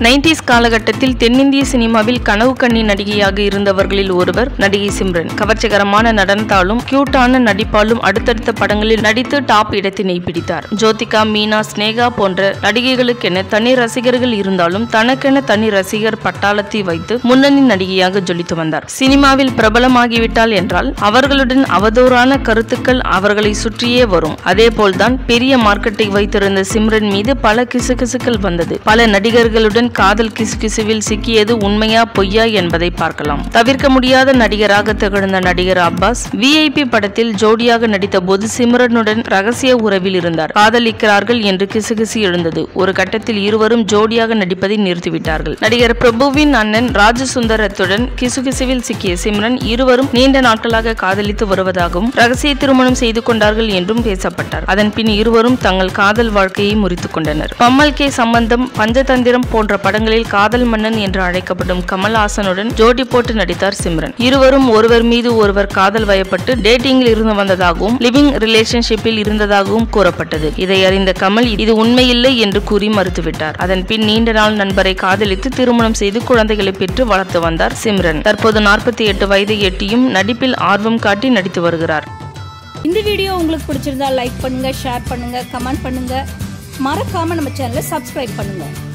90s காலகட்டத்தில் தென்னிந்திய சினிமாவில் கனவு கண்ணி நடிகையாக இருந்தவர்களில் ஒருவர் நடிகை சிம்ரன். கவர்ச்சிகரமான நடனத்தாலும் கியூட்டான நடிப்பாலும் அடுத்தடுத்த படங்களில் நடித்து டாப் இடத்தினை பிடித்தார். ஜோதிகா, மீனா, ஸ்னேகா போன்ற நடிகைகளுக்கென தனி ரசிகர்கள் இருந்தாலும் தனக்கென தனி ரசிகர் பட்டாளத்தை வைத்து முன்னணி நடிகையாக ஜொலித்து வந்தார். சினிமாவில் பிரபலமாகிவிட்டால் என்றால் அவர்களுடன் அவதூறான கருத்துக்கள் அவர்களை சுற்றியே வரும். அதேபோல்தான் பெரிய மார்க்கெட்டை வைத்திருந்த சிம்ரன் மீது பல கிசுகிசுக்கள் வந்தது. பல நடிகர்களுடன் காதல் கிசுகிசுவில் சிக்கியது உண்மையா பொய்யா என்பதை பார்க்கலாம். தவிர்க்க முடியாத நடிகராக திகழ்ந்த நடிகர் அப்பாஸ் VIP படத்தில் ஜோடியாக நடித்த போது சிம்ரனுடன் ரகசிய உறவில் இருந்தார். காதலிக்கிறார்கள் என்று கிசுகிசு எழுந்தது. ஒரு கட்டத்தில் இருவரும் ஜோடியாக நடிப்பதை நிறுத்திவிட்டார்கள். நடிகர் பிரபுவின் அண்ணன் ராஜசுந்தரத்துடன் கிசுகிசுவில் சிக்கிய சிம்ரன் இருவரும் நீண்ட நாட்களாக காதலித்து வருவதாகவும் ரகசிய திருமணம் செய்து கொண்டார்கள் என்றும் பேசப்பட்டார். அதன் பின் இருவரும் தங்கள் காதல் வாழ்க்கையை முறித்துக் கொண்டனர். பம்மல் கே சம்பந்தம், பஞ்சதந்திரம் போன்ற படங்களில் காதல் மன்னன் என்று அழைக்கப்படும் கமல்ஹாசனுடன் ஜோடி போட்டு நடித்தார் சிம்ரன். இருவரும் ஒருவர் மீது ஒருவர் காதல் வயப்பட்டு டேட்டிங்கில் இருந்து வந்ததாகவும் லிவிங் ரிலேஷன்ஷிப்பில் இருந்ததாகவும் கூறப்பட்டது. இதை அறிந்த கமல் இது உண்மையில்லை என்று கூறி மறுத்துவிட்டார். அதன் பின் நீண்ட நாள் நண்பரை காதலித்து திருமணம் செய்து குழந்தைகளை பெற்று வளர்த்து வந்தார் சிம்ரன். தற்போது 48 வயதை எட்டியும் நடிப்பில் ஆர்வம் காட்டி நடித்து வருகிறார். இந்த வீடியோ உங்களுக்கு பிடிச்சிருந்தா லைக் பண்ணுங்க, ஷேர் பண்ணுங்க, கமெண்ட் பண்ணுங்க. மறக்காம நம்ம சேனலை சப்ஸ்கிரைப் பண்ணுங்க.